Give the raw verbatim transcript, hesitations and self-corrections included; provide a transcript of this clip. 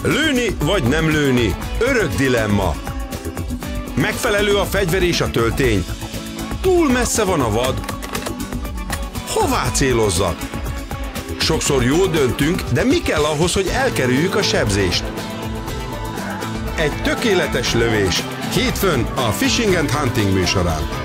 Lőni vagy nem lőni? Örök dilemma. Megfelelő a fegyver és a töltény. Túl messze van a vad. Hová célozzak? Sokszor jól döntünk, de mi kell ahhoz, hogy elkerüljük a sebzést? Egy tökéletes lövés. Hétfőn a Fishing and Hunting műsorán.